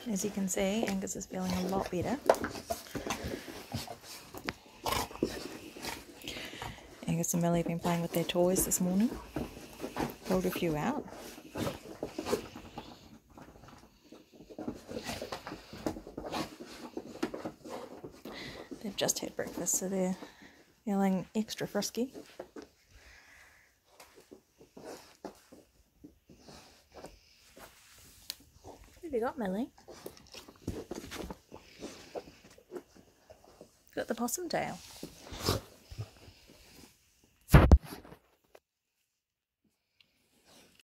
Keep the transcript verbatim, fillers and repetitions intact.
As you can see, Angus is feeling a lot better. Angus and Millie have been playing with their toys this morning. Pulled a few out. They've just had breakfast, so they're feeling extra frisky. What have you got, Millie? Got the possum tail.